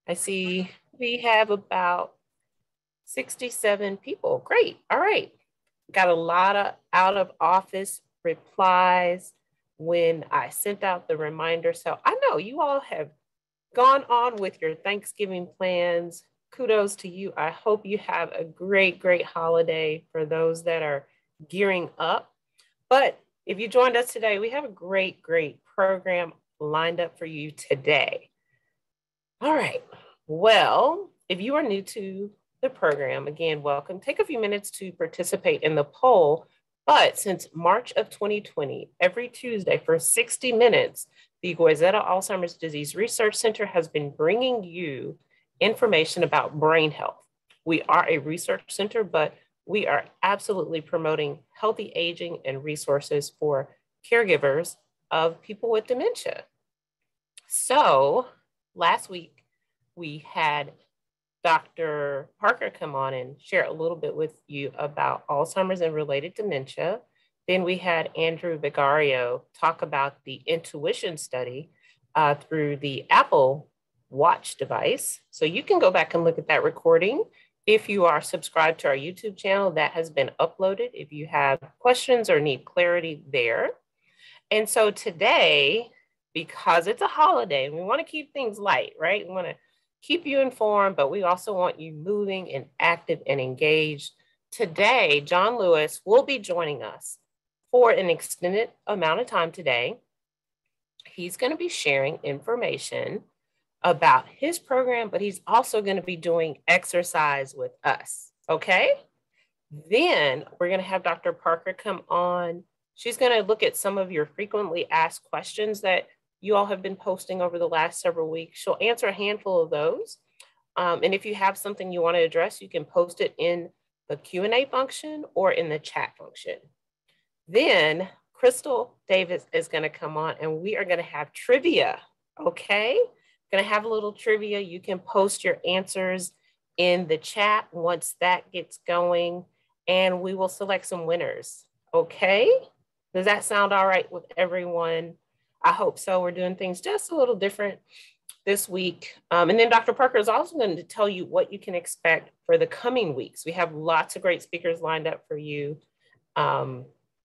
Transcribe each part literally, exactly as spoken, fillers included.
I see we have about sixty-seven people. Great. All right. Got a lot of out of office replies when I sent out the reminder. So I know you all have gone on with your Thanksgiving plans. Kudos to you. I hope you have a great, great holiday for those that are gearing up. But if you joined us today, we have a great, great program lined up for you today. All right. Well, if you are new to the program, again, welcome. Take a few minutes to participate in the poll. But since March of twenty twenty, every Tuesday for sixty minutes, the Goizueta Alzheimer's Disease Research Center has been bringing you information about brain health. We are a research center, but we are absolutely promoting healthy aging and resources for caregivers of people with dementia. So last week, we had Doctor Parker come on and share a little bit with you about Alzheimer's and related dementia. Then we had Andrew Vigario talk about the intuition study uh, through the Apple Watch device. So you can go back and look at that recording. If you are subscribed to our YouTube channel, that has been uploaded if you have questions or need clarity there. And so today, because it's a holiday, we want to keep things light, right? We want to keep you informed, but we also want you moving and active and engaged. Today, John Lewis will be joining us for an extended amount of time today. He's going to be sharing information about his program, but he's also going to be doing exercise with us, okay? Then we're going to have Doctor Parker come on. She's going to look at some of your frequently asked questions that you all have been posting over the last several weeks. She'll answer a handful of those. Um, and if you have something you want to address, you can post it in the Q and A function or in the chat function. Then Crystal Davis is going to come on and we are going to have trivia, okay? Going to have a little trivia. You can post your answers in the chat once that gets going, and we will select some winners, okay? Does that sound all right with everyone? I hope so. We're doing things just a little different this week. Um, and then Doctor Parker is also going to tell you what you can expect for the coming weeks. We have lots of great speakers lined up for you. Um,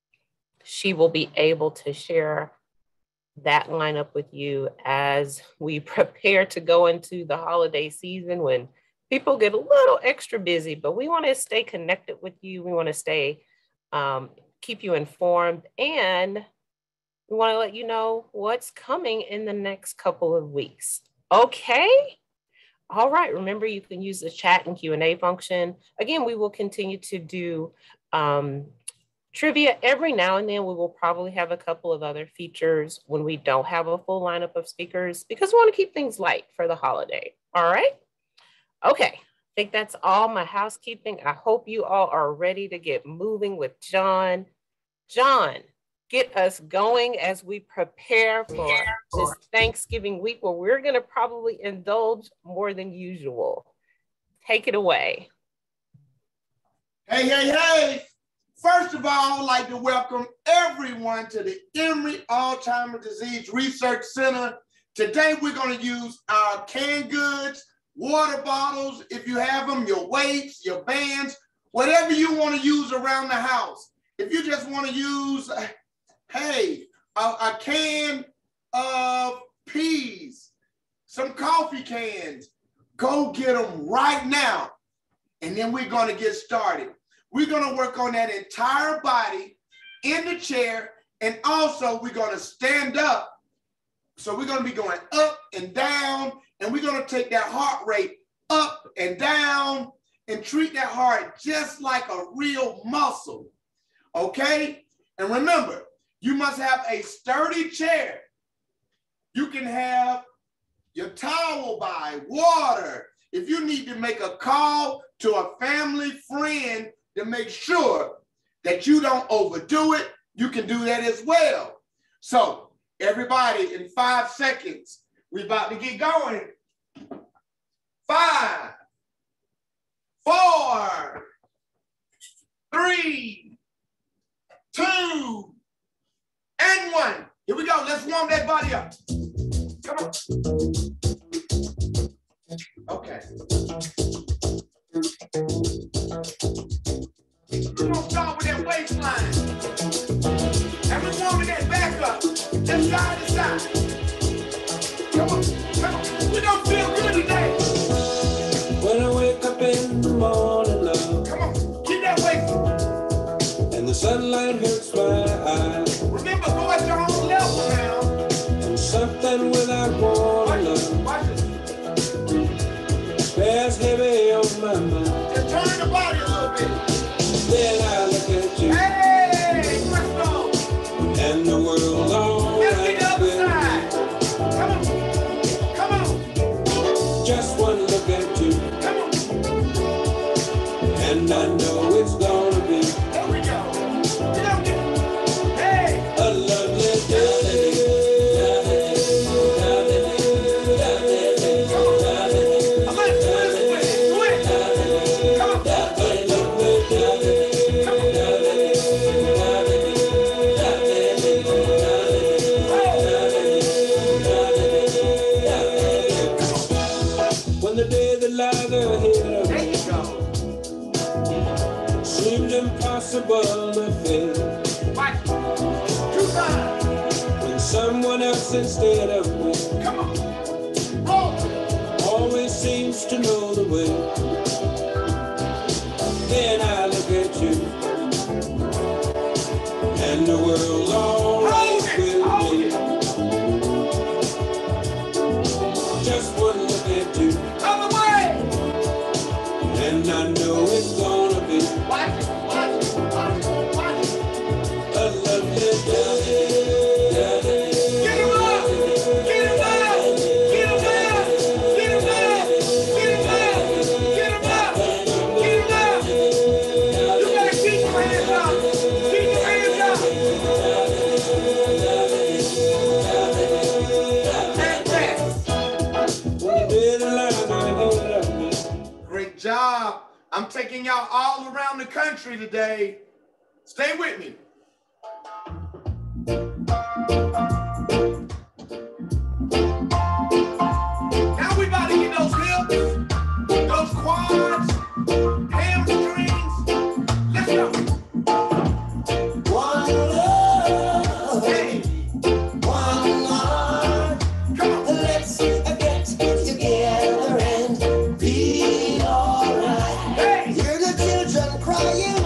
she will be able to share that lineup with you as we prepare to go into the holiday season when people get a little extra busy, but we want to stay connected with you. We want to stay, um, keep you informed, and we want to let you know what's coming in the next couple of weeks. Okay. All right. Remember, you can use the chat and Q and A function. Again, we will continue to do um, trivia every now and then. We will probably have a couple of other features when we don't have a full lineup of speakers because we want to keep things light for the holiday. All right. Okay. I think that's all my housekeeping. I hope you all are ready to get moving with John. John, get us going as we prepare for this Thanksgiving week where we're going to probably indulge more than usual. Take it away. Hey, hey, hey. First of all, I'd like to welcome everyone to the Emory Alzheimer's Disease Research Center. Today, we're going to use our canned goods, water bottles, if you have them, your weights, your bands, whatever you want to use around the house. If you just want to use, hey, a, a can of peas, some coffee cans, go get them right now. And then we're going to get started. We're going to work on that entire body in the chair. And also we're going to stand up. So we're going to be going up and down. And we're going to take that heart rate up and down and treat that heart just like a real muscle. Okay? And remember, you must have a sturdy chair. You can have your towel by, water. If you need to make a call to a family friend to make sure that you don't overdo it, you can do that as well. So everybody, in five seconds, we're about to get going. Five, four, three, two, and one. Here we go. Let's warm that body up. Come on. my mind. Just turn the body a little bit. Then I look at you. Hey, Crystal. And the world's all Let's right get the other with side. Come on. Come on. me. Just one look at you. Come on. And I know it's gonna be. There we go. Get up, get up. Hey. A lovely day. I'm gonna twist with it. Twist. Come on. When the day that lies ahead of There me you go. seems impossible to face, Watch. Two times. when someone else instead of me Come on. Roll. always seems to know the way, then I look at you and the world's all right Hold it. with Hold me. it. Just one look at you Other way. and I know it's gonna be Watch it. Watch it. Watch it. Watch it. a lovely day. Get him up! Get him up! Get him up! Get him up! Get him up! Get him up! Get him up! You gotta keep your hands up! Keep your hands up! That's it. When the day that lies ahead of me Great job. I'm taking y'all all around the country today. Stay with me. Now we about to get those hips, those quads, hamstrings. Let's go. One love, Hey, one heart. come on. Let's get together and be alright. Hey, Hear the children crying.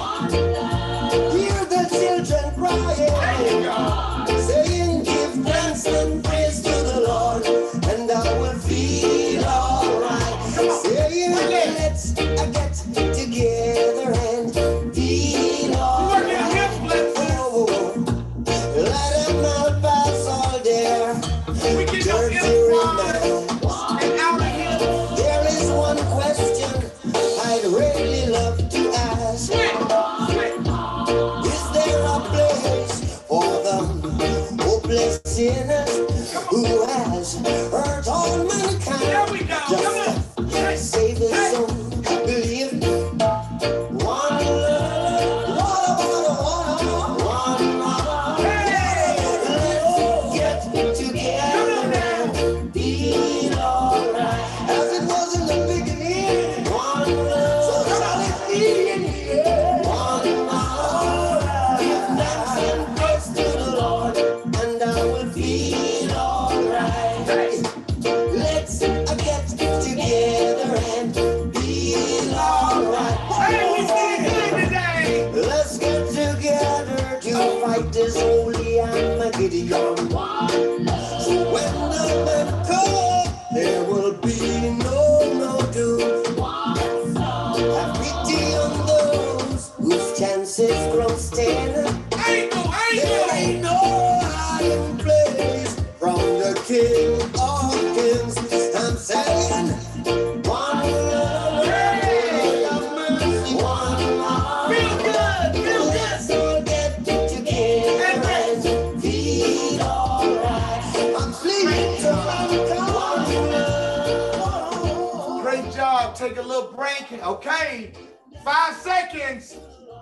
Hear the children there you crying. go. Saying, give thanks and praise to the Lord, and I will feel alright. Saying, let's get together and be Work your alright. hips, let's Oh, let them not pass all there. We get those Dirty hips wide remains. and out of here. There is one question I'd really love to ask. Switch, switch. Is there a place for the hopeless sinners who has hurt all There mankind? we go. Come on. Hey, Just save his hey. soul, believe me. One love, one, one, one, one. Let's get together and be alright. As it was in the beginning, one love, so shall it be in the end. One love, give thanks and praise to the Lord, and I will feel alright. Let's get together and be alright. Hey, we feeling good today. Let's get together to fight this holy Armageddon. So when the men come, there will be no, no doom. Have pity on those whose chances grow thin. Angle, There angle. ain't no hiding place from the King of Kings. I'm saying, one love, have mercy, one love. Feel good, feel good. Let's all get together and feel alright. I'm sleeping till I'm gone. Great job. Take a little break. Okay. Five seconds.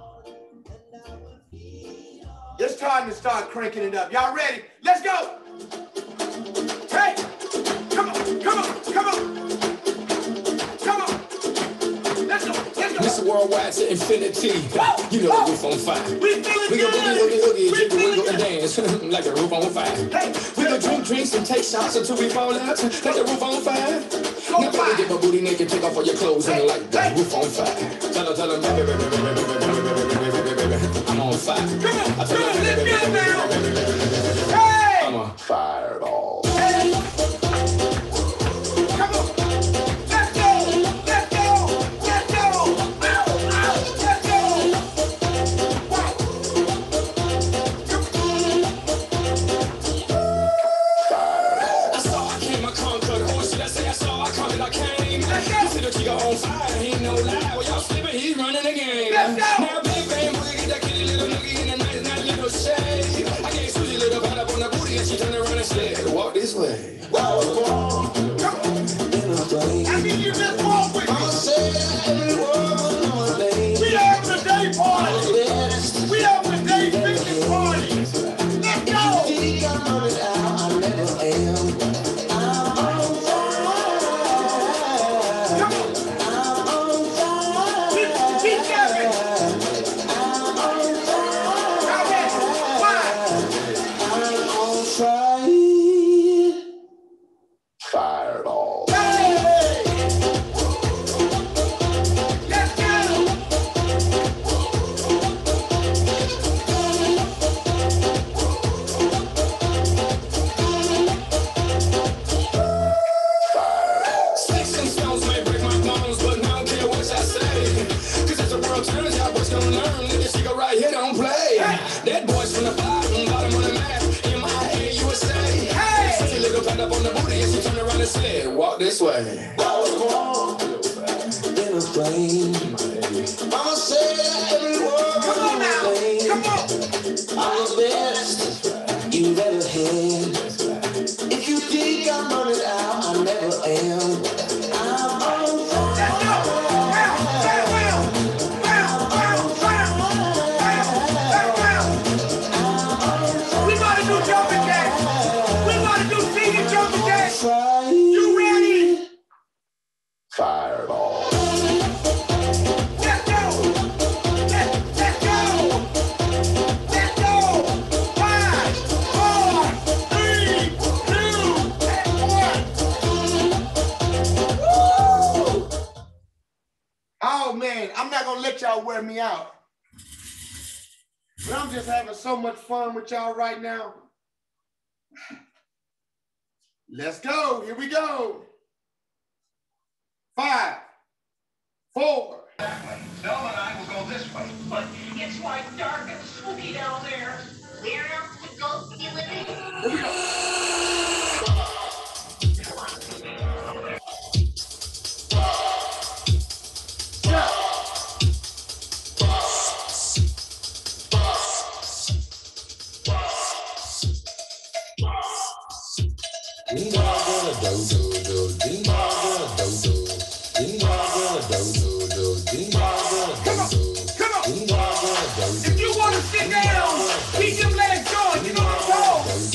It's time to start cranking it up. Y'all ready? Let's go. Hey. Come on. Come on. Come on. Come on. Let's go. Let's go. This worldwide to infinity. You know the roof on fire. We feeling We go boogie, good. oogie, oogie, We jiggle, feeling wiggle, and good. dance like the roof on fire. Hey. We go drink drinks and take shots until we fall out like the roof on fire. On Now fire. baby, get my booty naked, take off all your clothes and like the roof on fire. Tell her, tell her, baby, baby, baby, baby, baby, baby, baby, baby, baby, I'm on fire. Come on. I tell Come on. her, Let's baby, go baby, now. baby, baby, baby, baby, Hey. I'm a fireball. Hey. Come on. Let's go. Let's go. Let's go. that I came. You see the chica on fire, he ain't no lie. Well, y'all sleeping, he's running the game. Now, big bang, boogie, get that kitty little nigga in a nice, nice little shade. I gave Susie little bite up on the booty and she turned around and said, walk this way. Walk, walk. I need you just walk with me. I'ma say every word on my name. We having a day party. We having a day picnic party. Let's go. You think I'm on it out? I never am. I'm on fire. Come on. I'm on fire. Keep, keep jamming. I'm on fire. All right. Why? I'm on fire. Fireball. That boy's from the bottom, bottom of the map. M I A U S A. Hey! She little pat up on the booty and she turned around and said, walk this way. Walk, walk. In a plane. Mama said every word. Come on now. Come on. I'm the best you've ever had. If you think I'm running out, I never am. I'm on fire. You ready? Fireball. Let's go. Let's, let's go. Let's go. Five, four, three, two, and one. Woo! Oh man, I'm not gonna let y'all wear me out. But I'm just having so much fun with y'all right now. Let's go. Here we go. Five, four. That way. Belle and I will go this way. But it's like dark and spooky down there. Where else would ghosts be living? Here we go. If you want to sit down, keep your legs going. You know what I'm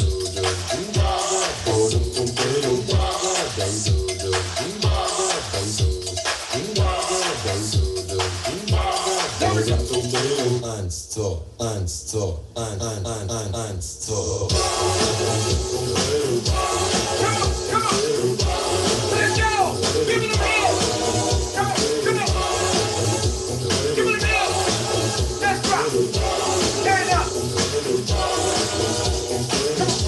Unstop, unstop, un, un, un, un, unstop. Come on, come on. Let's go. Give me the bill. Come on, come on. Give me the bill. Let's rock. Stand up. Come on.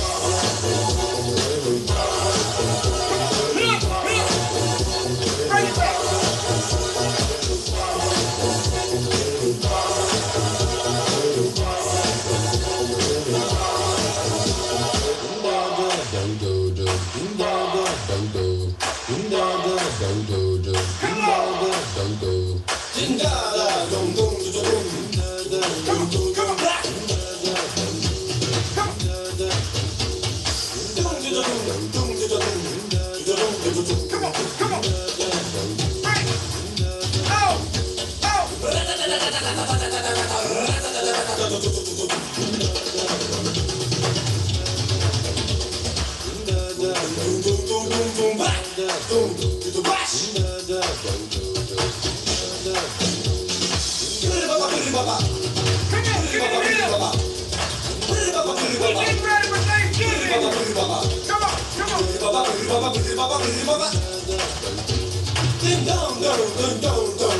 Hit up, hit up. Bring it back. Come on, come on. Right. Oh, oh. Come on, give me the bill. We're getting ready for Thanksgiving. Come on, come on. Ding dong, dong, dong, dong, dong.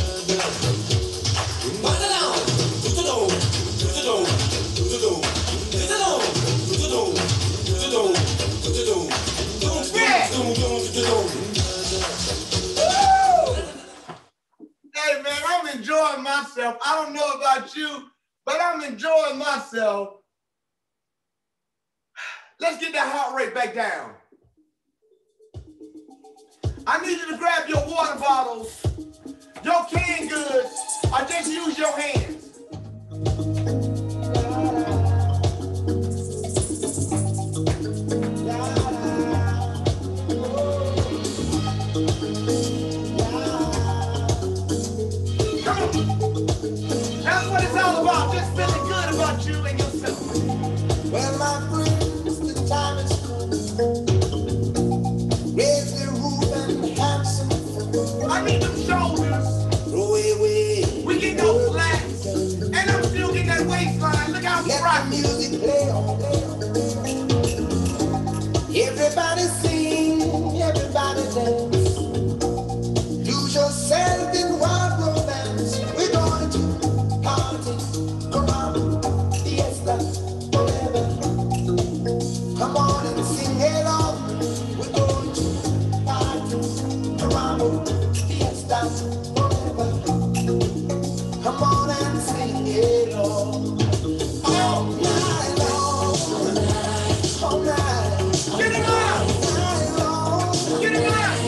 Hey man, I'm enjoying myself. I don't know about you, but I'm enjoying myself. Let's get that heart rate back down. I need you to grab your water bottles, your canned goods, or just use your hands. Come on. That's what it's all about, just feeling good about you and yourself. Well, my friends, the time is come. Raise the roof and have some fun. I need them shoulders. Throw away. We can go flat. And I'm still getting that waistline. Look how we Let rock. the music play on, play on. Everybody sing, everybody dance. Lose yourself in wild romance. We're going to party, around, fiesta, forever. Come on and sing along. We're going to party, around, fiesta, forever. Come on and sing along. All night long, all night. Get him out. Get him out.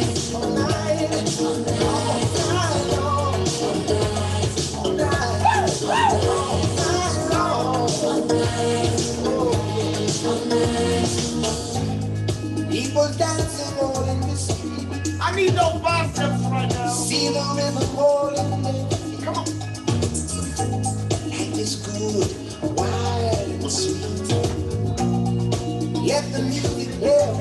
People dancing all in the street. I need those biceps right now. See the rhythm all in the feet. Come on. Life is good, wild and sweet. Let the music play.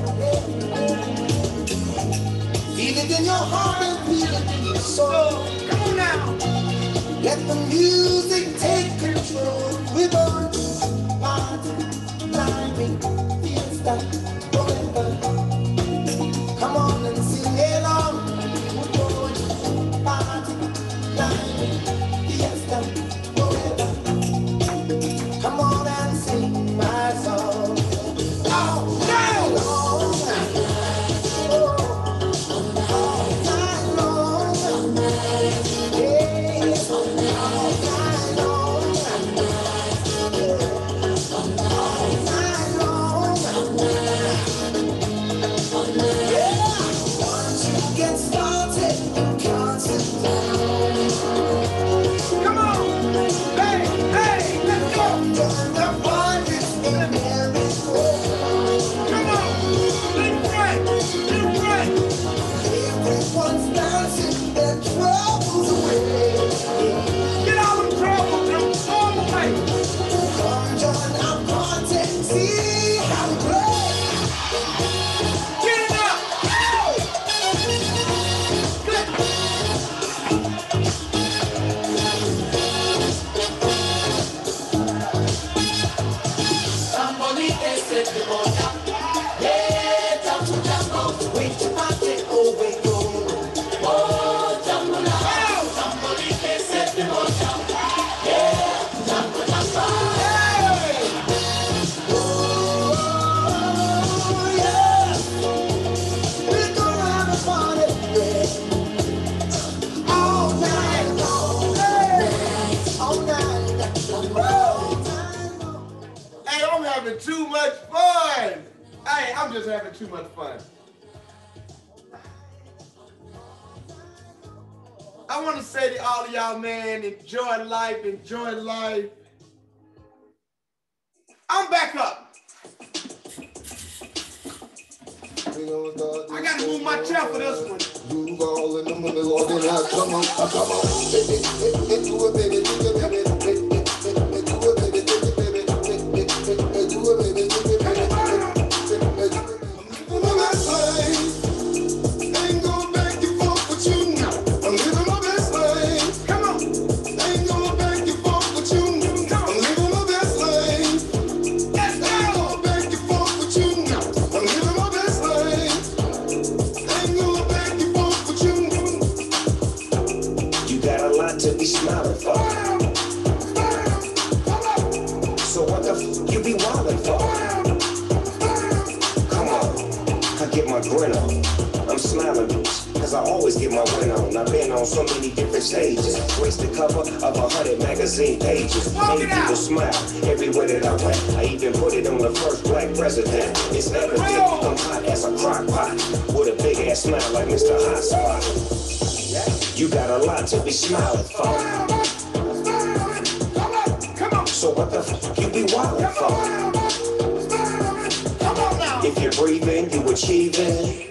Feel it in your heart and feel it in your soul. So, come on now. Let the music take control. We're going to party, climbing, fiesta, forever. Come on and sing along. We're going to party, climbing, fiesta, forever. Come on and sing my song. All night long. All night long. Yeah. All night long. All night long. Yeah. Once you get started, you can't sit down. Come on. Hey, hey, let's go. Turn the parties in merry-go-round. Come on. Let's right. Let's right. Everyone's dancing their troubles away. Get all them troubles them all the way. Come join our party, see how we play. Get it up. Good. Somebody is set the boat up. Yeah, jump to jump, wait to party, oh we go. Oh, jump now. Somebody is set the boat up. Yeah, jump to jump. Hey. Oh, yeah. We're gonna have a party, yeah. All night long, hey. All night long, all night long. Hey, I'm having too much fun. Hey, I'm just having too much fun. I want to say to all of y'all, man, enjoy life, enjoy life. I'm back up. I gotta move my chair for this one. Move all in the middle of the night. Come on, come on. Do it, baby, do it, baby. Do it, baby, do it, baby. Do it, baby, do it, baby. I'm living my best life. Ain't going back and forth with you now. I'm living my best life. Come on. Ain't going back and forth with you now. I'm living my best life. Let's Ain't go. going back and forth with you now. I'm living my best life. Ain't going back and forth with you. You got a lot to be smiling for. I always get my win on. I've been on so many different stages. Graced the cover of a hundred magazine pages. Made people smile everywhere that I went. I even put it on the first black president. It's evident I'm hot as a crock pot. With a big ass smile like Mister Hot Spot. You got a lot to be smiling for. So what the fuck you be wildin' for? If you're breathing, you achieving.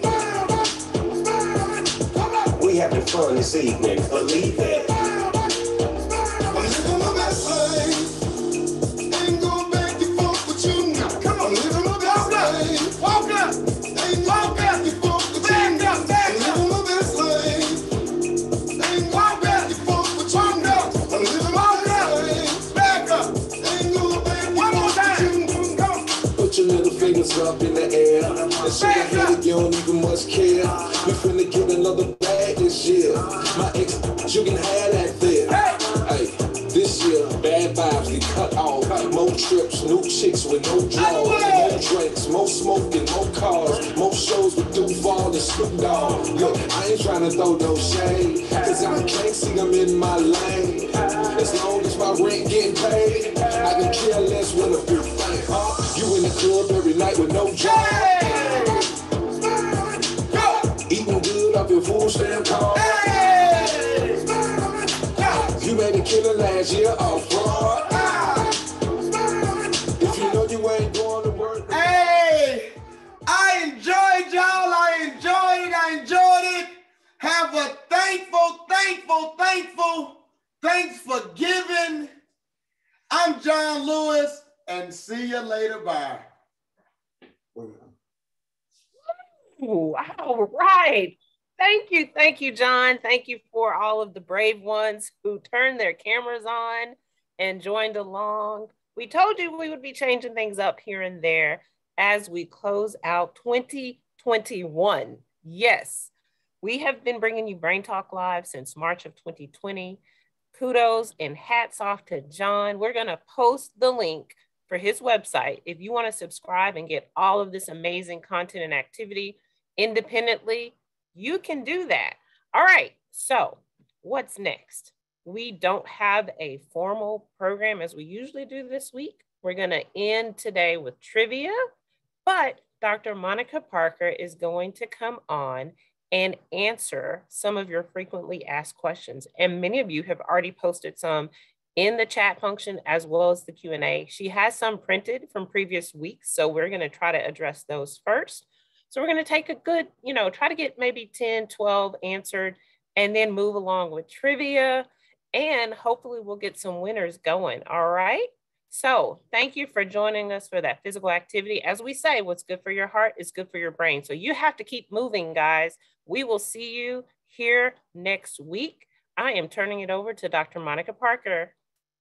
We having fun this evening, believe it. I'm living my best life. Ain't going back and forth with you now. Come on, I'm living my best life. Walk up. Ain't going back and forth with you now. I'm living my best life. Ain't going back and forth with you now. I'm living my best life. Back up. Ain't going back and forth with you. Come on. Put your little fingers up in the air and shake your head if you don't even much care. We finna get another bag this year. My ex, you can have that there. Hey, this year, bad vibes get cut off. More trips, new chicks with no draws. More drinks, more smoking, more cars. More shows with Duval and Snoop Dogg. Look, I ain't trying to throw no shade, cause I can't see them in my lane. As long as my rent getting paid, I can care less when a few things. Huh? You in the club every night with no job. Eating good off your food stamp card. You made a killer last year off fraud. If you know you ain't going to work. Hey, I enjoyed y'all. I enjoyed it. I enjoyed it. Have a thankful, thankful, thankful. Thanks for giving. I'm John Lewis, and see you later. Bye. Ooh, all right. Thank you. Thank you, John. Thank you for all of the brave ones who turned their cameras on and joined along. We told you we would be changing things up here and there as we close out twenty twenty-one. Yes, we have been bringing you Brain Talk Live since March of twenty twenty. Kudos and hats off to John. We're going to post the link for his website. If you want to subscribe and get all of this amazing content and activity independently, you can do that. All right, so what's next? We don't have a formal program as we usually do this week. We're going to end today with trivia, but Doctor Monica Parker is going to come on and answer some of your frequently asked questions. And many of you have already posted some in the chat function as well as the Q and A. She has some printed from previous weeks, so we're going to try to address those first. So we're going to take a good, you know, try to get maybe ten, twelve answered and then move along with trivia, and hopefully we'll get some winners going. All right. So thank you for joining us for that physical activity. As we say, what's good for your heart is good for your brain. So you have to keep moving, guys. We will see you here next week. I am turning it over to Doctor Monica Parker.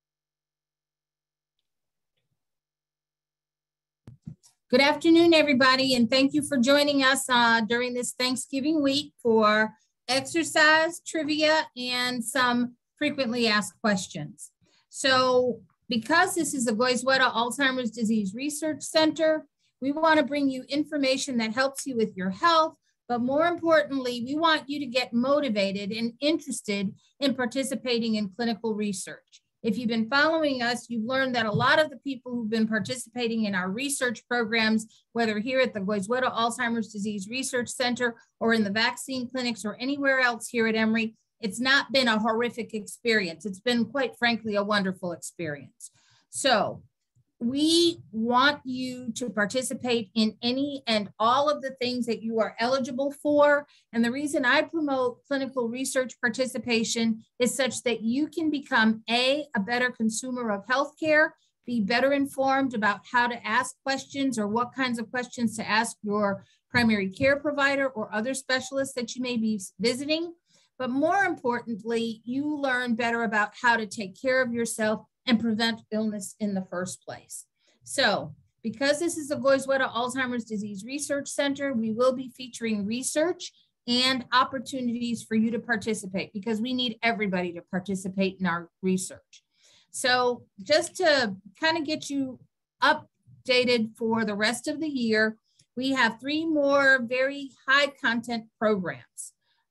Good afternoon, everybody, and thank you for joining us uh, during this Thanksgiving week for exercise, trivia, and some frequently asked questions. So because this is the Goizueta Alzheimer's Disease Research Center, we want to bring you information that helps you with your health, but more importantly, we want you to get motivated and interested in participating in clinical research. If you've been following us, you've learned that a lot of the people who've been participating in our research programs, whether here at the Goizueta Alzheimer's Disease Research Center or in the vaccine clinics or anywhere else here at Emory, it's not been a horrific experience. It's been, quite frankly, a wonderful experience. So we want you to participate in any and all of the things that you are eligible for. And the reason I promote clinical research participation is such that you can become A, a better consumer of healthcare, be better informed about how to ask questions or what kinds of questions to ask your primary care provider or other specialists that you may be visiting. But more importantly, you learn better about how to take care of yourself and prevent illness in the first place. So because this is the Goizueta Alzheimer's Disease Research Center, we will be featuring research and opportunities for you to participate because we need everybody to participate in our research. So just to kind of get you updated for the rest of the year, we have three more very high content programs.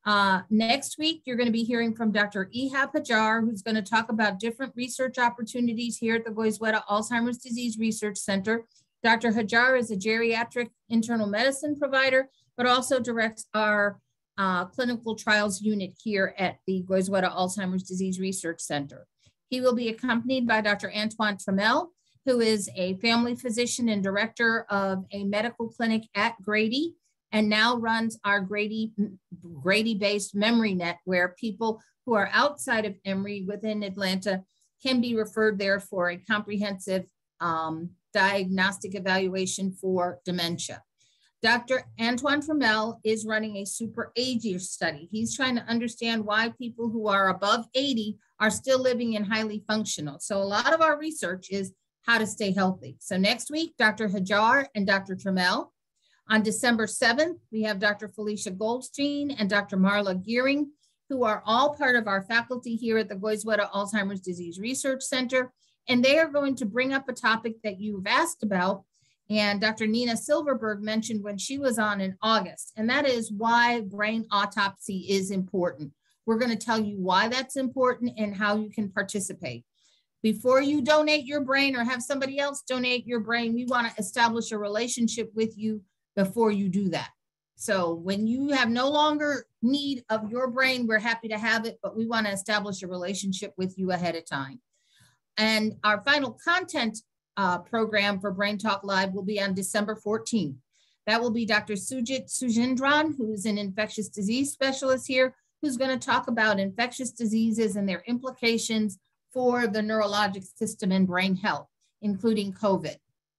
Uh, next week, you're going to be hearing from Doctor Ihab Hajar, who's going to talk about different research opportunities here at the Goizueta Alzheimer's Disease Research Center. Doctor Hajar is a geriatric internal medicine provider, but also directs our uh, clinical trials unit here at the Goizueta Alzheimer's Disease Research Center. He will be accompanied by Doctor Antoine Trammell, who is a family physician and director of a medical clinic at Grady, and now runs our Grady, Grady-based memory net, where people who are outside of Emory within Atlanta can be referred there for a comprehensive um, diagnostic evaluation for dementia. Doctor Antoine Trammell is running a super ager study. He's trying to understand why people who are above eighty are still living and highly functional. So a lot of our research is how to stay healthy. So next week, Doctor Hajar and Doctor Trammell. On December seventh, we have Doctor Felicia Goldstein and Doctor Marla Gearing, who are all part of our faculty here at the Goizueta Alzheimer's Disease Research Center. And they are going to bring up a topic that you've asked about, and Doctor Nina Silverberg mentioned when she was on in August, and that is why brain autopsy is important. We're going to tell you why that's important and how you can participate. Before you donate your brain or have somebody else donate your brain, we want to establish a relationship with you before you do that. So when you have no longer need of your brain, we're happy to have it, but we want to establish a relationship with you ahead of time. And our final content uh, program for Brain Talk Live will be on December fourteenth. That will be Doctor Sujit Sujendran, who's an infectious disease specialist here, who's going to talk about infectious diseases and their implications for the neurologic system and brain health, including COVID.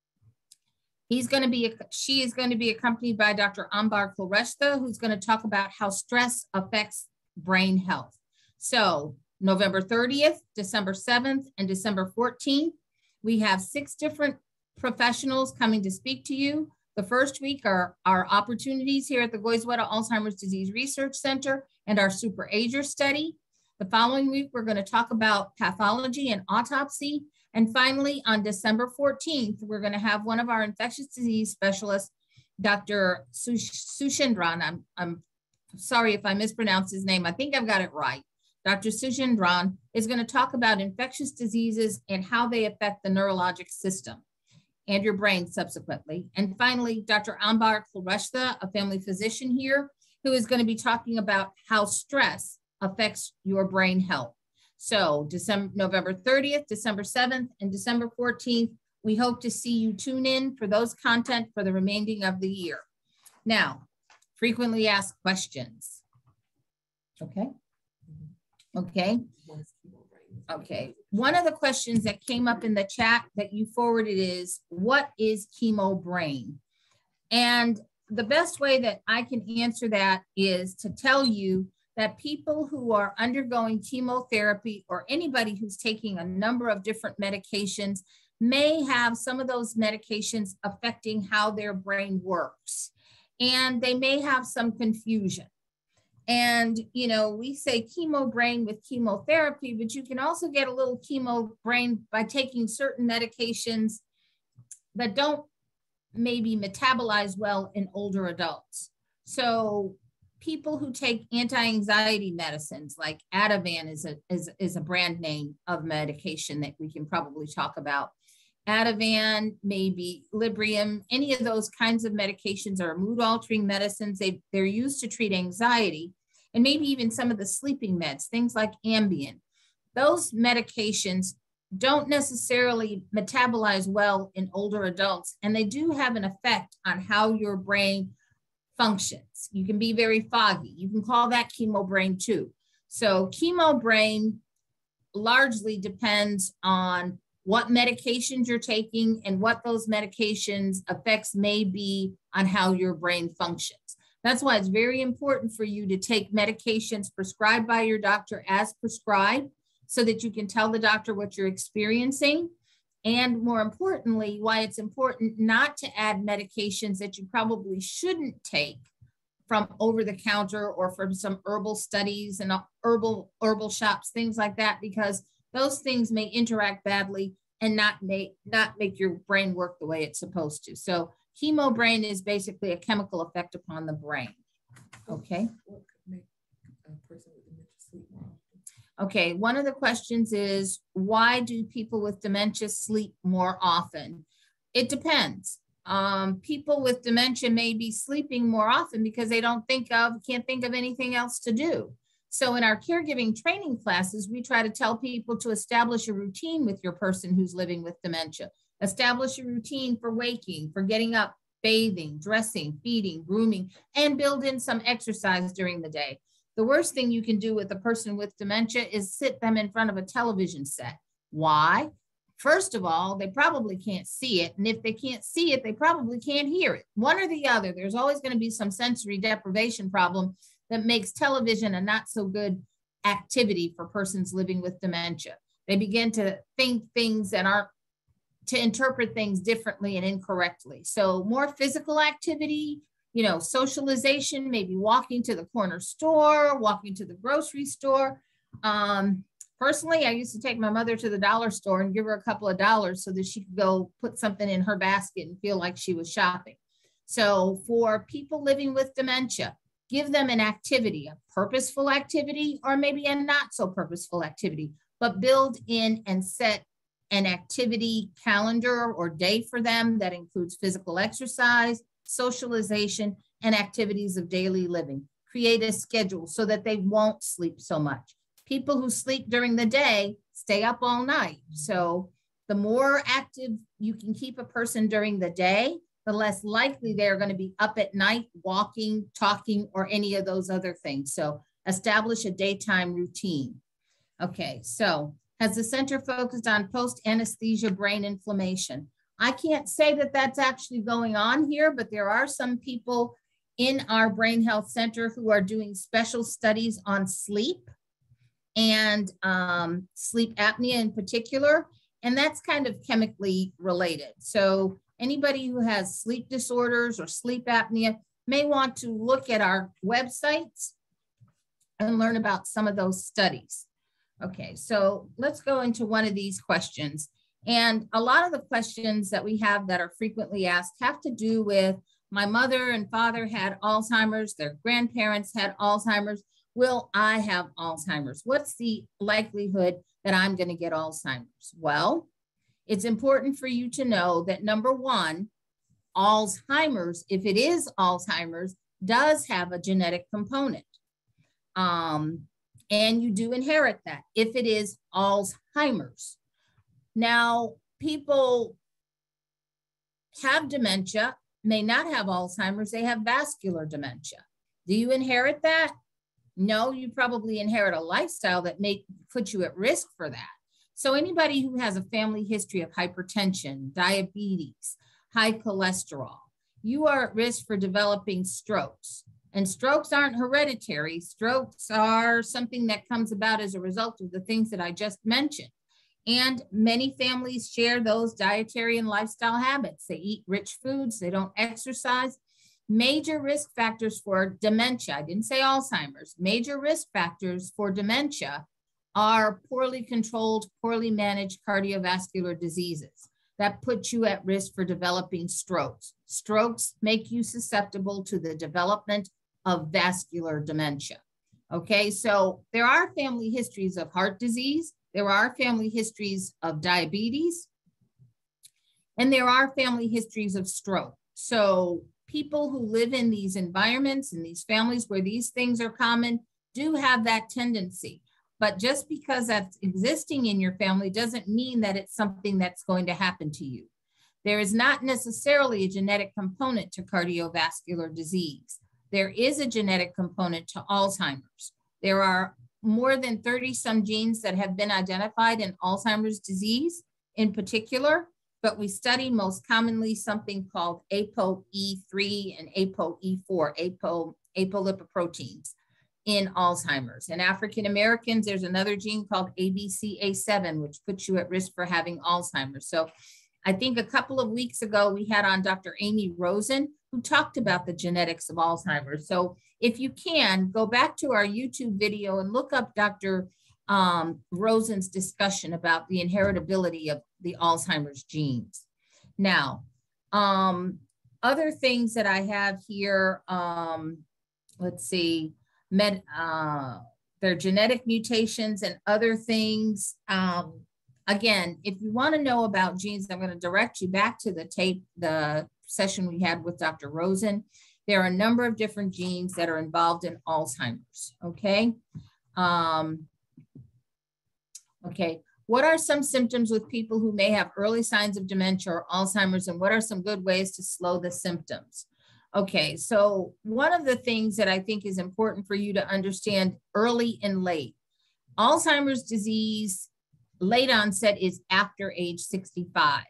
He's going to be, she is going to be accompanied by Doctor Ambar Kulreshta, who's going to talk about how stress affects brain health. So November thirtieth, December seventh, and December fourteenth, we have six different professionals coming to speak to you. The first week are our opportunities here at the Goizueta Alzheimer's Disease Research Center and our super ager study. The following week, we're going to talk about pathology and autopsy. And finally, on December fourteenth, we're going to have one of our infectious disease specialists, Doctor Sushendran. I'm, I'm sorry if I mispronounced his name. I think I've got it right. Doctor Sushendran is going to talk about infectious diseases and how they affect the neurologic system and your brain subsequently. And finally, Doctor Ambar Kulreshta, a family physician here, who is going to be talking about how stress affects your brain health. So December, November thirtieth, December seventh, and December fourteenth, we hope to see you tune in for those content for the remaining of the year. Now, frequently asked questions. Okay. Okay. Okay. One of the questions that came up in the chat that you forwarded is, what is chemo brain? And the best way that I can answer that is to tell you that people who are undergoing chemotherapy or anybody who's taking a number of different medications may have some of those medications affecting how their brain works. And they may have some confusion. And, you know, we say chemo brain with chemotherapy, but you can also get a little chemo brain by taking certain medications that don't maybe metabolize well in older adults. So people who take anti-anxiety medicines like Ativan is a, is, is a brand name of medication that we can probably talk about. Ativan, maybe Librium, any of those kinds of medications are mood altering medicines. They, they're used to treat anxiety, and maybe even some of the sleeping meds, things like Ambien. Those medications don't necessarily metabolize well in older adults, and they do have an effect on how your brain functions. You can be very foggy. You can call that chemo brain too. So chemo brain largely depends on what medications you're taking and what those medications effects may be on how your brain functions. That's why it's very important for you to take medications prescribed by your doctor as prescribed, so that you can tell the doctor what you're experiencing. And more importantly, why it's important not to add medications that you probably shouldn't take from over the counter or from some herbal studies and herbal herbal shops, things like that, because those things may interact badly and not make, not make your brain work the way it's supposed to. So chemo brain is basically a chemical effect upon the brain. Okay. What could make Okay, one of the questions is, why do people with dementia sleep more often? It depends. Um, people with dementia may be sleeping more often because they don't think of, can't think of anything else to do. So in our caregiving training classes, we try to tell people to establish a routine with your person who's living with dementia. Establish a routine for waking, for getting up, bathing, dressing, feeding, grooming, and build in some exercise during the day. The worst thing you can do with a person with dementia is sit them in front of a television set. Why? First of all, they probably can't see it. And if they can't see it, they probably can't hear it. One or the other. There's always going to be some sensory deprivation problem that makes television a not so good activity for persons living with dementia. They begin to think things that aren't, to interpret things differently and incorrectly. So more physical activity, you know, socialization, maybe walking to the corner store, walking to the grocery store. Um, personally, I used to take my mother to the dollar store and give her a couple of dollars so that she could go put something in her basket and feel like she was shopping. So for people living with dementia, give them an activity, a purposeful activity, or maybe a not so purposeful activity, but build in and set an activity calendar or day for them that includes physical exercise, socialization, and activities of daily living. Create a schedule so that they won't sleep so much. People who sleep during the day stay up all night. So the more active you can keep a person during the day, the less likely they're going to be up at night, walking, talking, or any of those other things. So establish a daytime routine. Okay, so has the center focused on post-anesthesia brain inflammation? I can't say that that's actually going on here, but there are some people in our Brain Health Center who are doing special studies on sleep and um, sleep apnea in particular, and that's kind of chemically related. So anybody who has sleep disorders or sleep apnea may want to look at our websites and learn about some of those studies. Okay, so let's go into one of these questions. And a lot of the questions that we have that are frequently asked have to do with my mother and father had Alzheimer's, their grandparents had Alzheimer's. Will I have Alzheimer's? What's the likelihood that I'm going to get Alzheimer's? Well, it's important for you to know that number one, Alzheimer's, if it is Alzheimer's, does have a genetic component. Um, and you do inherit that if it is Alzheimer's. Now, people have dementia, may not have Alzheimer's, they have vascular dementia. Do you inherit that? No, you probably inherit a lifestyle that may put you at risk for that. So anybody who has a family history of hypertension, diabetes, high cholesterol, you are at risk for developing strokes. And strokes aren't hereditary. Strokes are something that comes about as a result of the things that I just mentioned. And many families share those dietary and lifestyle habits. They eat rich foods, they don't exercise. Major risk factors for dementia, I didn't say Alzheimer's, major risk factors for dementia are poorly controlled, poorly managed cardiovascular diseases that put you at risk for developing strokes. Strokes make you susceptible to the development of vascular dementia. Okay, so there are family histories of heart disease, there are family histories of diabetes, and there are family histories of stroke. So people who live in these environments and these families where these things are common do have that tendency. But just because that's existing in your family doesn't mean that it's something that's going to happen to you. There is not necessarily a genetic component to cardiovascular disease. There is a genetic component to Alzheimer's. There are more than thirty some genes that have been identified in Alzheimer's disease in particular, but we study most commonly something called A P O E three and A P O E four, APO, apolipoproteins in Alzheimer's. In African Americans, there's another gene called A B C A seven, which puts you at risk for having Alzheimer's. So I think a couple of weeks ago, we had on Doctor Amy Rosen, who talked about the genetics of Alzheimer's. So if you can, go back to our YouTube video and look up Doctor Um, Rosen's discussion about the inheritability of the Alzheimer's genes. Now, um, other things that I have here, um, let's see, med, uh, There are genetic mutations and other things. Um, again, if you want to know about genes, I'm going to direct you back to the tape, the session we had with Doctor Rosen. There are a number of different genes that are involved in Alzheimer's, okay? Um, okay, what are some symptoms with people who may have early signs of dementia or Alzheimer's, and what are some good ways to slow the symptoms? Okay, so one of the things that I think is important for you to understand early and late. Alzheimer's disease, late onset is after age sixty-five.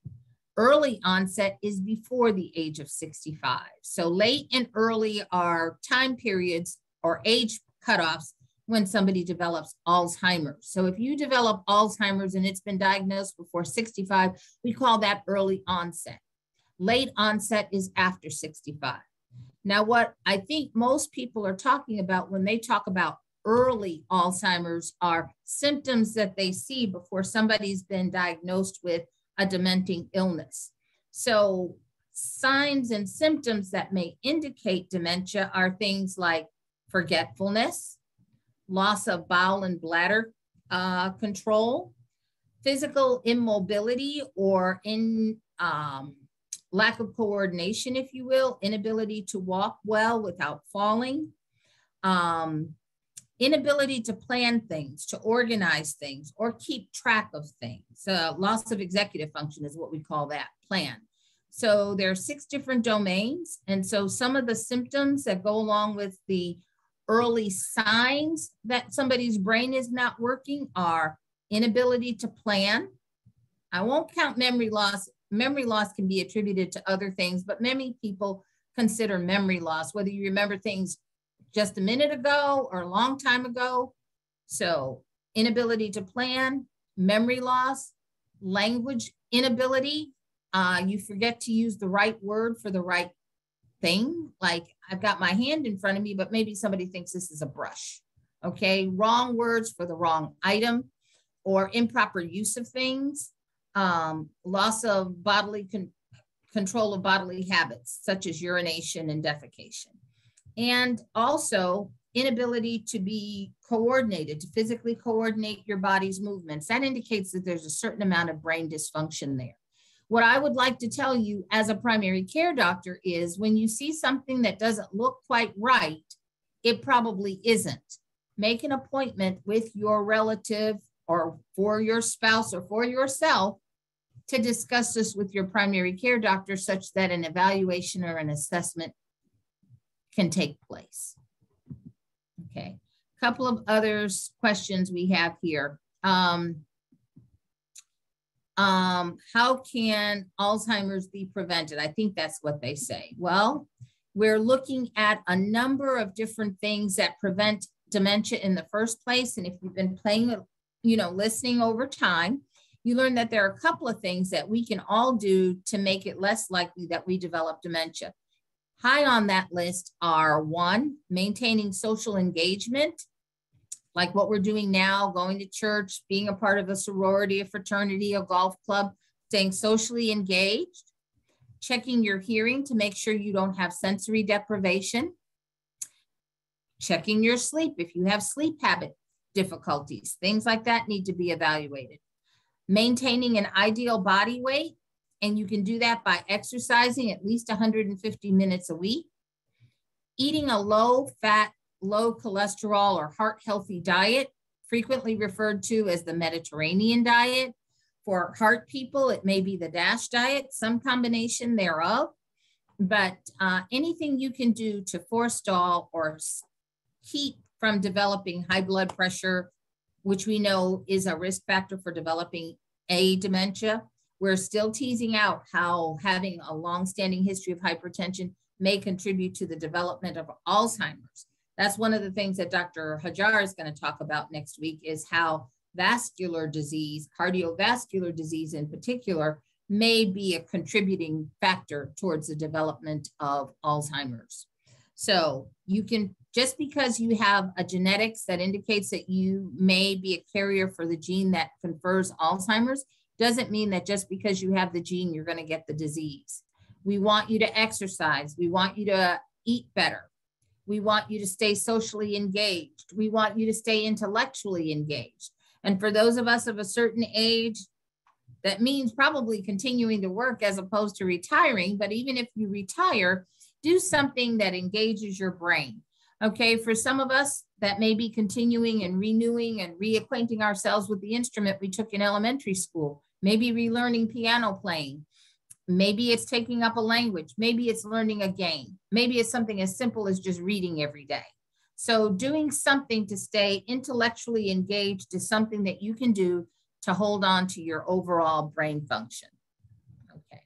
Early onset is before the age of sixty-five. So late and early are time periods or age cutoffs when somebody develops Alzheimer's. So if you develop Alzheimer's and it's been diagnosed before sixty-five, we call that early onset. Late onset is after sixty-five. Now, what I think most people are talking about when they talk about early Alzheimer's are symptoms that they see before somebody's been diagnosed with a dementing illness. So signs and symptoms that may indicate dementia are things like forgetfulness, loss of bowel and bladder uh, control, physical immobility or in um, lack of coordination, if you will, inability to walk well without falling, um, inability to plan things, to organize things, or keep track of things. Uh, loss of executive function is what we call that, plan. So there are six different domains. And so some of the symptoms that go along with the early signs that somebody's brain is not working are inability to plan. I won't count memory loss. Memory loss can be attributed to other things, but many people consider memory loss, whether you remember things just a minute ago or a long time ago. So inability to plan, memory loss, language inability. Uh, you forget to use the right word for the right thing. Like I've got my hand in front of me, but maybe somebody thinks this is a brush. Okay, wrong words for the wrong item or improper use of things. Um, loss of bodily con control of bodily habits, such as urination and defecation. And also inability to be coordinated, to physically coordinate your body's movements. That indicates that there's a certain amount of brain dysfunction there. What I would like to tell you as a primary care doctor is when you see something that doesn't look quite right, it probably isn't. Make an appointment with your relative or for your spouse or for yourself to discuss this with your primary care doctor such that an evaluation or an assessment can take place. Okay, a couple of other questions we have here. Um, um, how can Alzheimer's be prevented? I think that's what they say. Well, we're looking at a number of different things that prevent dementia in the first place. And if you've been playing, you know, listening over time, you learn that there are a couple of things that we can all do to make it less likely that we develop dementia. High on that list are one, maintaining social engagement, like what we're doing now, going to church, being a part of a sorority, a fraternity, a golf club, staying socially engaged, checking your hearing to make sure you don't have sensory deprivation, checking your sleep if you have sleep habit difficulties, things like that need to be evaluated. Maintaining an ideal body weight, and you can do that by exercising at least one hundred fifty minutes a week, eating a low fat, low cholesterol or heart healthy diet, frequently referred to as the Mediterranean diet. For heart people, it may be the DASH diet, some combination thereof, but uh, anything you can do to forestall or keep from developing high blood pressure, which we know is a risk factor for developing a dementia. We're still teasing out how having a long-standing history of hypertension may contribute to the development of Alzheimer's. That's one of the things that Doctor Hajar is going to talk about next week is how vascular disease, cardiovascular disease in particular, may be a contributing factor towards the development of Alzheimer's. So you can, just because you have a genetics that indicates that you may be a carrier for the gene that confers Alzheimer's, doesn't mean that just because you have the gene, you're going to get the disease. We want you to exercise. We want you to eat better. We want you to stay socially engaged. We want you to stay intellectually engaged. And for those of us of a certain age, that means probably continuing to work as opposed to retiring. But even if you retire, do something that engages your brain. Okay, for some of us, that may be continuing and renewing and reacquainting ourselves with the instrument we took in elementary school, maybe relearning piano playing. Maybe it's taking up a language. Maybe it's learning a game. Maybe it's something as simple as just reading every day. So doing something to stay intellectually engaged is something that you can do to hold on to your overall brain function. Okay.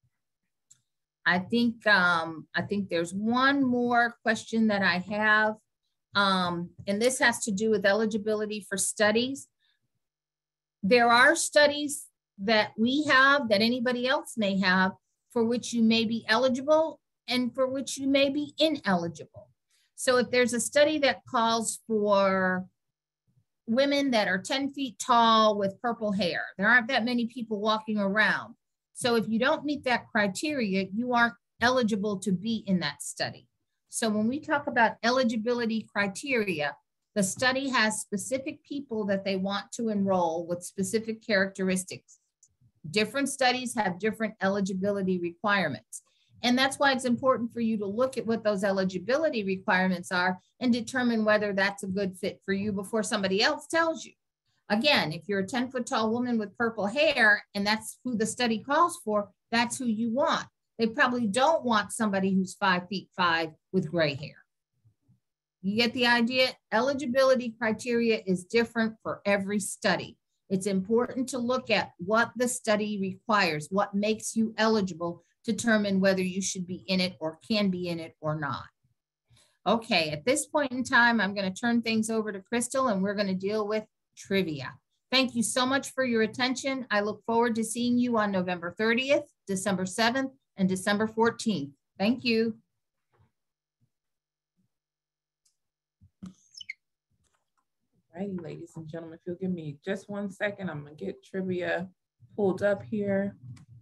I think, um, I think there's one more question that I have, um, and this has to do with eligibility for studies. There are studies that we have, that anybody else may have, for which you may be eligible and for which you may be ineligible. So if there's a study that calls for women that are ten feet tall with purple hair, there aren't that many people walking around. So if you don't meet that criteria, you aren't eligible to be in that study. So when we talk about eligibility criteria, the study has specific people that they want to enroll with specific characteristics. Different studies have different eligibility requirements. And that's why it's important for you to look at what those eligibility requirements are and determine whether that's a good fit for you before somebody else tells you. Again, if you're a ten foot tall woman with purple hair and that's who the study calls for, that's who you want. They probably don't want somebody who's five feet five with gray hair. You get the idea? Eligibility criteria is different for every study. It's important to look at what the study requires, what makes you eligible, to determine whether you should be in it or can be in it or not. Okay, at this point in time, I'm going to turn things over to Crystal and we're going to deal with trivia. Thank you so much for your attention. I look forward to seeing you on November thirtieth, December seventh, and December fourteenth. Thank you. Righty, ladies and gentlemen, if you'll give me just one second, I'm gonna get trivia pulled up here.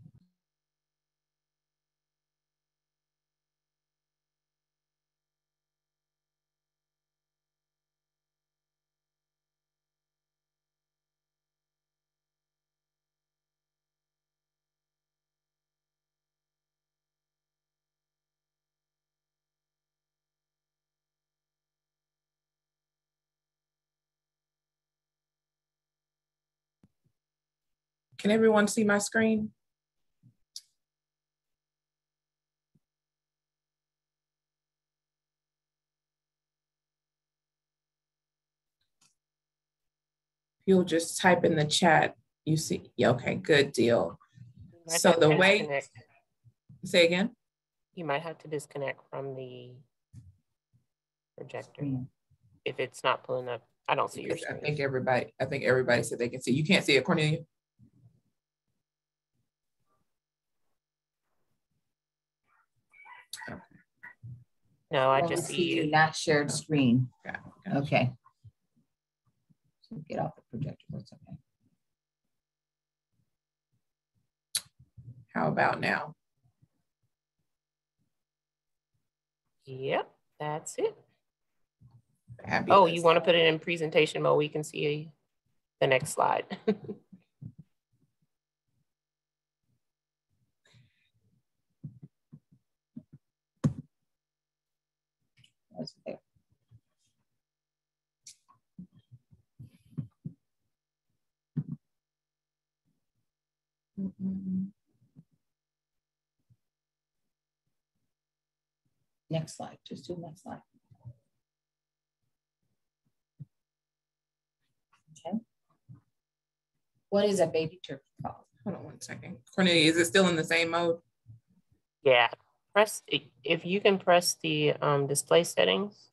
Can everyone see my screen? You'll just type in the chat. You see, yeah, okay, good deal. So the way, disconnect. Say again? You might have to disconnect from the projector mm. if it's not pulling up. I don't see your screen. I think everybody, I think everybody said they can see. You can't see it, Cornelia? Okay. No, I just see you. Not shared screen. Okay. Gotcha. Okay. So get off the projector. That's okay. How about now? Yep, that's it. Fabulous. Oh, you want to put it in presentation mode? We can see the next slide. That's there. Mm-hmm. Next slide, just do next slide. Okay. What is a baby turkey called? Hold on one second. Cornelia, is it still in the same mode? Yeah, press, if you can press the um, display settings.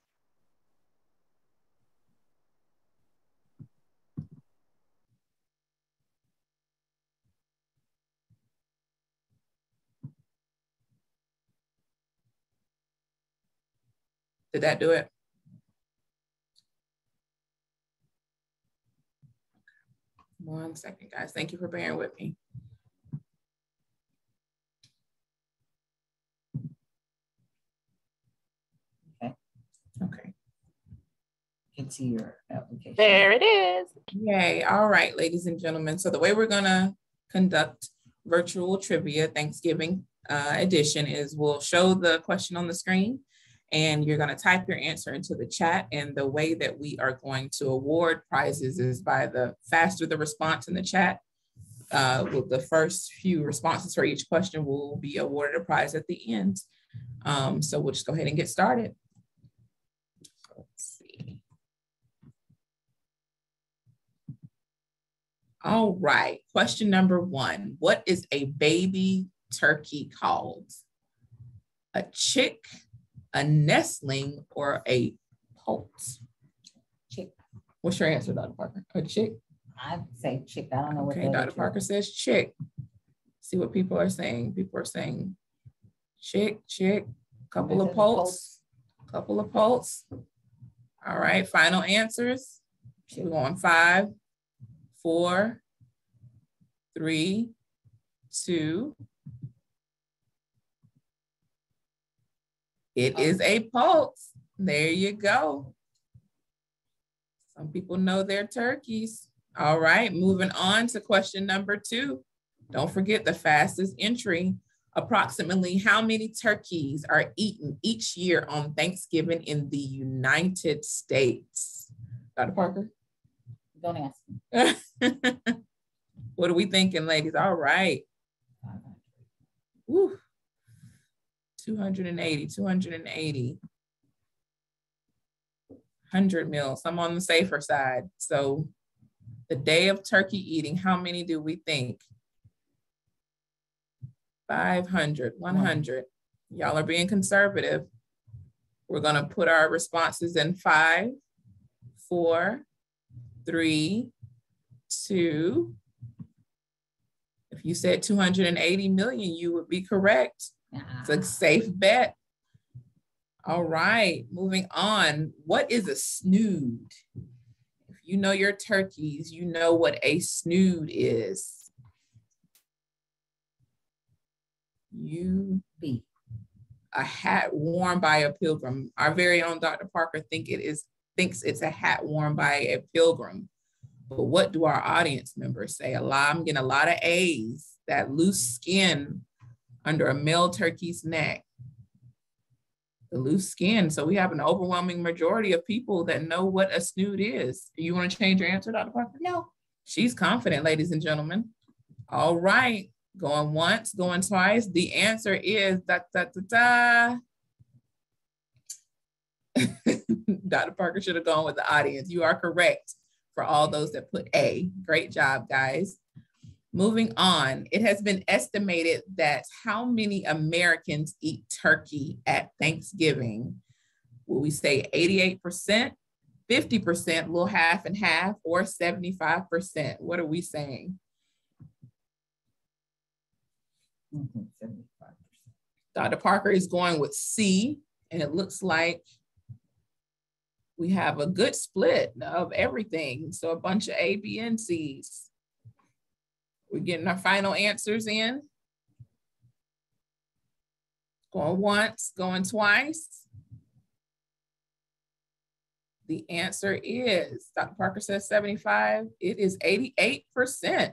Did that do it? One second, guys. Thank you for bearing with me. Okay. into your application. There it is. Yay. All right, ladies and gentlemen. So the way we're going to conduct virtual trivia Thanksgiving uh, edition is we'll show the question on the screen and you're going to type your answer into the chat. And the way that we are going to award prizes is by the faster the response in the chat. Uh, with the first few responses for each question will be awarded a prize at the end. Um, so we'll just go ahead and get started. Let's see. All right, question number one. What is a baby turkey called? A chick, a nestling, or a poult? Chick. What's your answer, Doctor Parker? A chick? I'd say chick. I don't know what. Okay, Doctor Parker says chick. See what people are saying. People are saying chick, chick, couple of poults, couple of poults. All right, final answers. We're going five, four, three, two. It is a poult. There you go. Some people know their turkeys. All right, moving on to question number two. Don't forget the fastest entry. Approximately how many turkeys are eaten each year on Thanksgiving in the United States? Doctor Parker? Don't ask me. What are we thinking, ladies? All right. Woo. two hundred eighty, two hundred eighty. one hundred mils. I'm on the safer side. So the day of turkey eating, how many do we think? five hundred, one hundred. Y'all are being conservative. We're gonna put our responses in five, four, three, two. If you said two hundred eighty million, you would be correct. It's a safe bet. All right, moving on. What is a snood? If you know your turkeys, you know what a snood is. You be a hat worn by a pilgrim. Our very own Doctor Parker think it is thinks it's a hat worn by a pilgrim. But what do our audience members say? A lot, I'm getting a lot of A's. That loose skin under a male turkey's neck. The loose skin. So we have an overwhelming majority of people that know what a snood is. Do you want to change your answer, Doctor Parker? No. She's confident, ladies and gentlemen. All right. Going once, going twice. The answer is da da da da. Doctor Parker should have gone with the audience. You are correct for all those that put A. Great job, guys. Moving on. It has been estimated that how many Americans eat turkey at Thanksgiving? Will we say eighty-eight percent, fifty percent, little half and half, or seventy-five percent? What are we saying? Mm-hmm, seventy-five percent. Doctor Parker is going with C, and it looks like we have a good split of everything. So a bunch of A, B, and C's. We're getting our final answers in. Going once, going twice. The answer is, Doctor Parker says seventy-five. It is eighty-eight percent.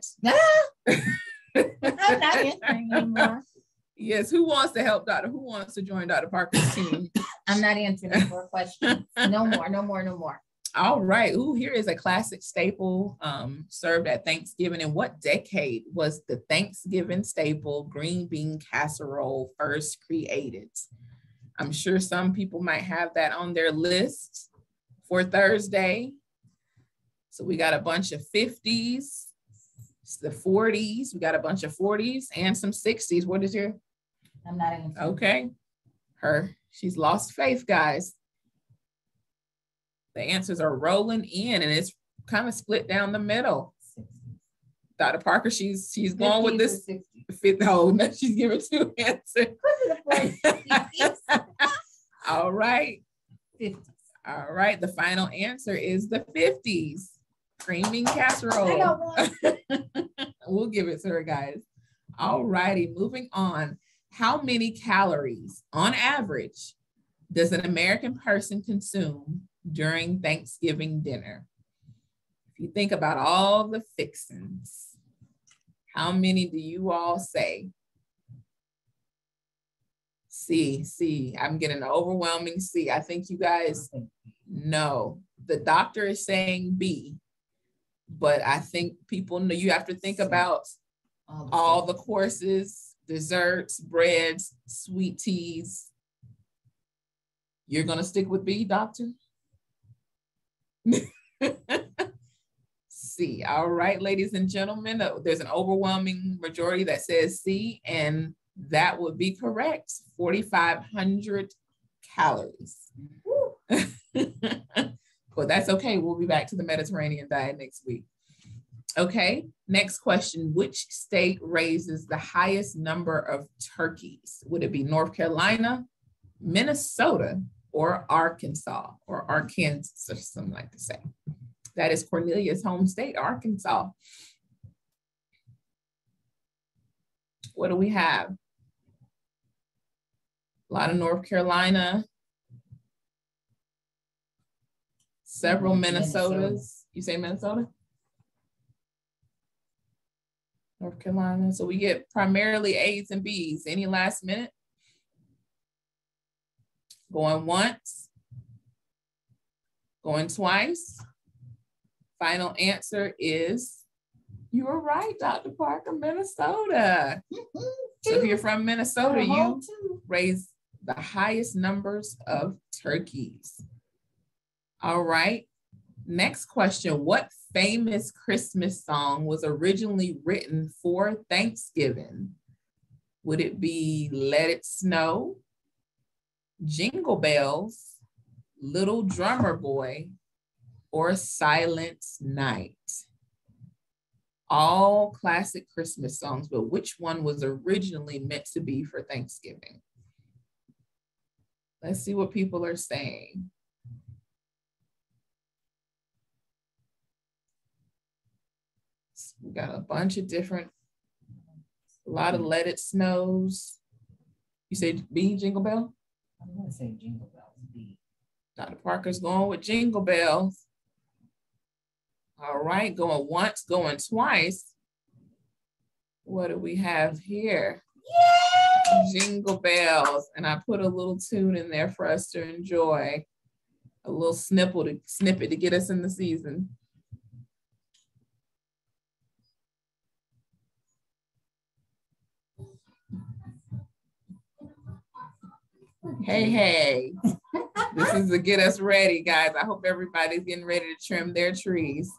I'm not answering anymore. Yes, who wants to help Doctor? Who wants to join Doctor Parker's team? I'm not answering any more questions. No more, no more, no more. All right. Ooh, here is a classic staple um, served at Thanksgiving. In what decade was the Thanksgiving staple green bean casserole first created? I'm sure some people might have that on their list for Thursday. So we got a bunch of fifties. It's the forties. We got a bunch of forties and some sixties. What is your? I'm not answering. Okay. Her, she's lost faith, guys. The answers are rolling in and it's kind of split down the middle. Doctor Parker, she's she's going with this. Fifth, oh, no, she's giving two answers. All right. fifties. All right. The final answer is the fifties. Green bean casserole. I got one. We'll give it to her, guys. All righty. Moving on. How many calories on average does an American person consume during Thanksgiving dinner? If you think about all the fixings, how many do you all say? C, C. I'm getting an overwhelming C. I think you guys know. The doctor is saying B, but I think people know you have to think about all the courses, desserts, breads, sweet teas. You're going to stick with B, doctor? C. All right, ladies and gentlemen, there's an overwhelming majority that says C, and that would be correct. forty-five hundred calories. But that's okay. We'll be back to the Mediterranean diet next week. Okay, next question. Which state raises the highest number of turkeys? Would it be North Carolina, Minnesota, or Arkansas, or Arkansas, or something like to say? That is Cornelia's home state, Arkansas. What do we have? A lot of North Carolina, several Minnesotas. Minnesota. You say Minnesota? North Carolina. So we get primarily A's and B's. Any last minute? Going once? Going twice? Final answer is, you were right, Doctor Parker, Minnesota. So if you're from Minnesota, you raise the highest numbers of turkeys. All right. Next question. What famous Christmas song was originally written for Thanksgiving? Would it be Let It Snow, Jingle Bells, Little Drummer Boy, or Silent Night? All classic Christmas songs, but which one was originally meant to be for Thanksgiving? Let's see what people are saying. We got a bunch of different, a lot of Let It Snows. You say B, Jingle Bell? I'm gonna say Jingle Bells, B. Doctor Parker's going with Jingle Bells. All right, going once, going twice. What do we have here? Yay! Jingle Bells. And I put a little tune in there for us to enjoy. A little snippet to, snippet to get us in the season. Hey, hey. This is to get us ready, guys. I hope everybody's getting ready to trim their trees.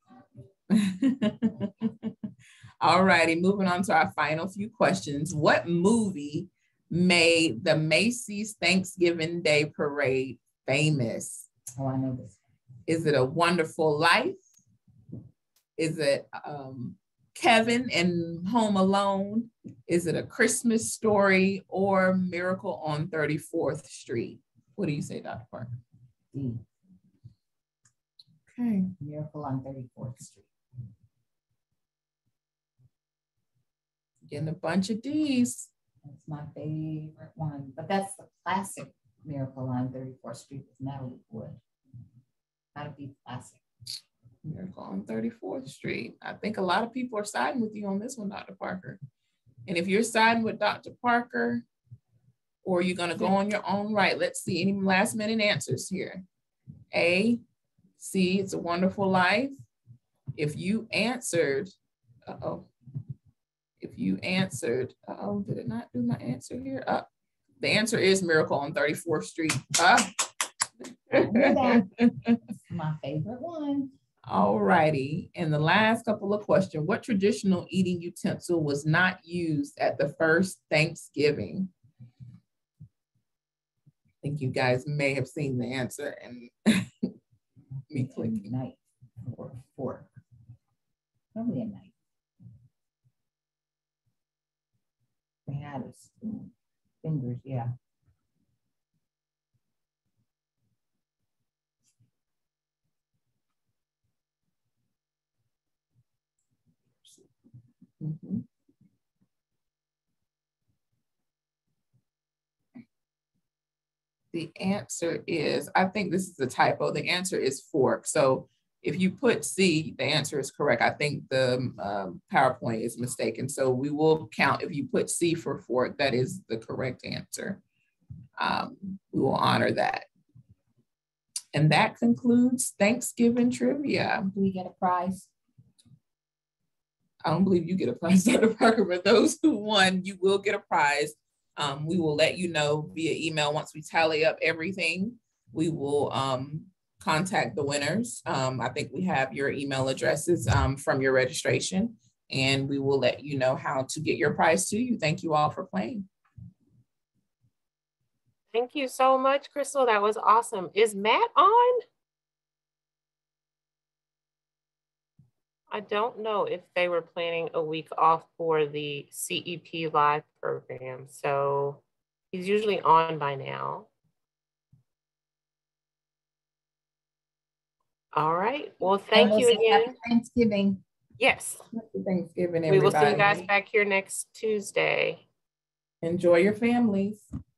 All righty, moving on to our final few questions. What movie made the Macy's Thanksgiving Day Parade famous? Oh, I know this. Is it A Wonderful Life? Is it um, Kevin and Home Alone? Is it A Christmas Story, or Miracle on thirty-fourth Street? What do you say, Doctor Parker? D. Okay. Miracle on thirty-fourth Street. Getting a bunch of D's. That's my favorite one, but that's the classic Miracle on thirty-fourth Street with Natalie Wood. Gotta be classic. Miracle on thirty-fourth Street. I think a lot of people are siding with you on this one, Doctor Parker. And if you're siding with Doctor Parker, or you're gonna go on your own right, let's see any last minute answers here. A, C, It's a Wonderful Life. If you answered, uh-oh. If you answered, uh-oh, did it not do my answer here? Uh, the answer is Miracle on thirty-fourth Street. Uh. My favorite one. All righty. And the last couple of questions. What traditional eating utensil was not used at the first Thanksgiving? I think you guys may have seen the answer and me clicking. Knife or fork. Probably a knife. They had a spoon. Fingers, yeah. Mm-hmm. The answer is, I think this is a typo. The answer is fork. So if you put C, the answer is correct. I think the um, PowerPoint is mistaken. So we will count if you put C for fork, that is the correct answer. Um, we will honor that. And that concludes Thanksgiving trivia. Do we get a prize? I don't believe you get a prize, Doctor Parker, but those who won, you will get a prize. Um, we will let you know via email once we tally up everything. We will um, contact the winners. Um, I think we have your email addresses um, from your registration, and we will let you know how to get your prize to you. Thank you all for playing. Thank you so much, Crystal. That was awesome. Is Matt on? I don't know if they were planning a week off for the C E P live program. So he's usually on by now. All right. Well, thank you again. Happy Thanksgiving. Yes. Happy Thanksgiving, We will see you everybody. guys back here next Tuesday. Enjoy your families.